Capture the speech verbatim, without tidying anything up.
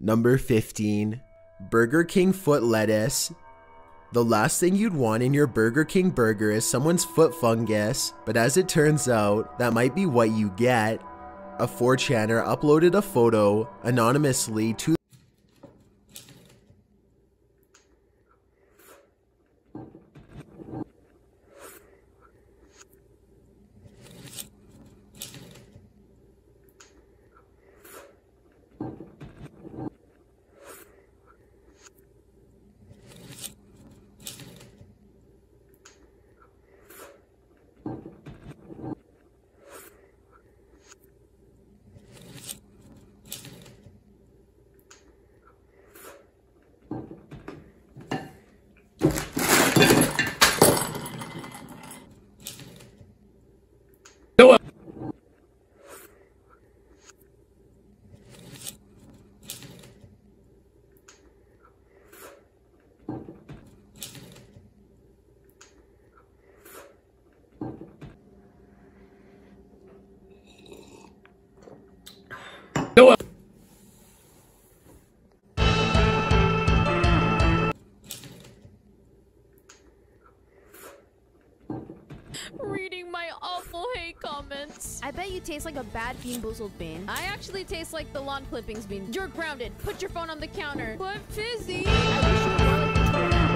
Number fifteen. Burger King foot lettuce. The last thing you'd want in your Burger King burger is someone's foot fungus, but as it turns out, that might be what you get. A four chaner uploaded a photo anonymously to Reading my awful hate comments. I bet you taste like a bad Bean Boozled bean. I actually taste like the lawn clippings bean. You're grounded. Put your phone on the counter. But Fizzy. I wish you were more like this right now.